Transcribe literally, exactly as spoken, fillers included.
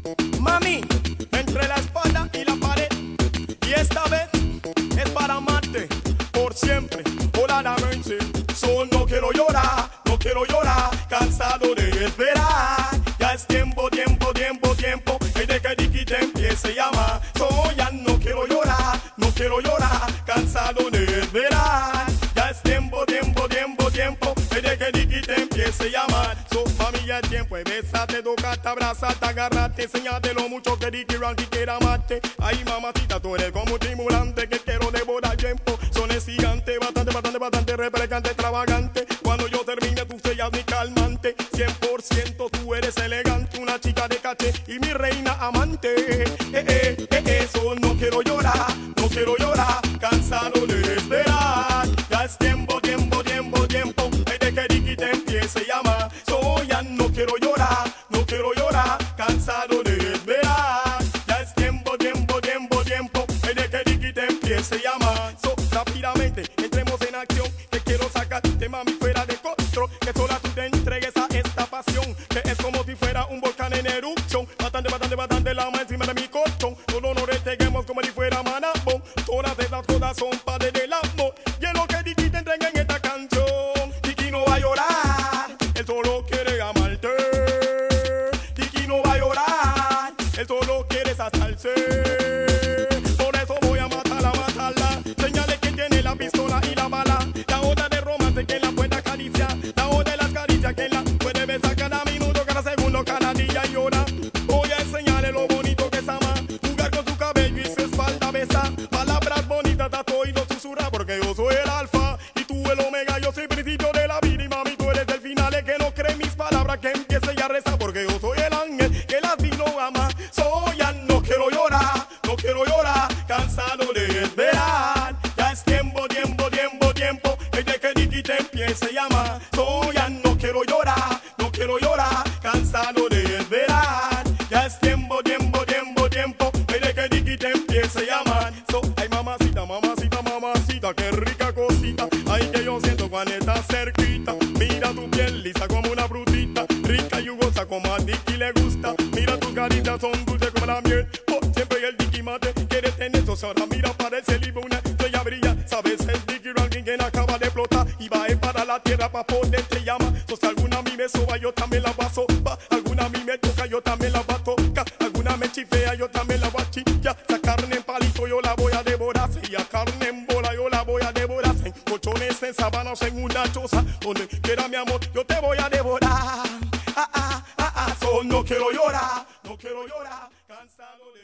Mami, entre la espada y la pared, y esta vez es para amarte por siempre, voladamente. Solo no quiero llorar, no quiero llorar, cansado de esperar. Ya es tiempo, tiempo, tiempo, tiempo, y de que Dicky te empiece a llamar. Solo ya no quiero llorar, no quiero llorar, cansado de esperar. Ya es tiempo, tiempo, tiempo, tiempo, y de que Dicky te empiece a llamar. So, mami, ya es tiempo, y bésate, tocate, abrazate, agarrate, enséñate lo mucho que Dicky Ranky quiere amarte. Ay, mamacita, tú eres como un estimulante que quiero devorar tiempo. Son es gigante, bastante, bastante, bastante replicante, extravagante. Cuando yo termine, tú sellas mi calmante. Cien por ciento tú eres elegante, una chica de caché y mi reina amante. Eh, eh, eh, eso no quiero llorar, no quiero llorar, cansado de esperar. Ya es tiempo, tiempo, tiempo, tiempo, de que Dicky te empiece a llamar. So ya no quiero llorar, no quiero llorar, cansado de esperar. Ya es tiempo, tiempo, tiempo, tiempo, de que Dicky te empiece a llamar. So rápidamente entremos en acción, que quiero sacarte, mami, fuera de control. Que sola tú te entregues a esta pasión, que es como si fuera un volcán en erupción. Bastante, bastante, bastante lama encima de mi colchón. Solo nos reteguemos como si fuera manabón. Todas esas cosas son padres del amor. Y es lo que Dicky te entrega en esta canción. Dicky no va a llorar, él solo quiere amarte. Dicky no va a llorar, él solo quiere saciarse. Por eso voy a matarla, matarla. Señale quién tiene la pistola y la bala. La otra de romance, quien la puede acariciar. La otra de las caricias, quien la puede besar cada minuto, cada segundo, cada día y hora. Voy a enseñarle lo bonito que es amar. Jugar con su cabello y su espalda, besar. Palabras bonitas, te has oído susurrar. Porque yo soy el alfa y tú el omega. Yo soy el principio de la vida y mami, tú eres el final. Es que no cree mis palabras, que empiece ya a rezar. Porque yo soy el ángel que las vino a amar. Soy ya no quiero llorar, no quiero llorar, cansado de esperar. Ya es tiempo, tiempo, tiempo, tiempo, es de que Dicky te empiece a llamar. Soy ya no quiero llorar, no quiero llorar, cansado de esperar. Ya es tiempo, tiempo, tiempo, tiempo, es de que Dicky te empiece a llamar. So, ay mamacita, mamacita, mamacita, qué rica cosita. Ay que yo siento cuando estás cerquita. Mira tu piel lisa como una frutita, rica y jugosa como a Dicky le gusta. Mira tus caricias son dulces como la miel. Oh, siempre el Dicky mate quiere tener eso. Ahora mira, parece el libro, una estrella brilla. Sabes, es Dicky Ranky quien acaba de explotar y va a ir para la tierra para poder te llama. So, si alguna a mí me soba, yo también la voy a sobar. Alguna a mí me toca, yo también la voy a tocar. Alguna me chifea, yo también la voy a chillar. La carne en palito yo la voy a devorar. Y a carne en bola yo la voy a devorar. En colchones, en sábanas, en una choza. Donde quiera mi amor, yo te voy a devorar. Ah, ah, ah, ah. So, no quiero llorar, no quiero llorar, cansado de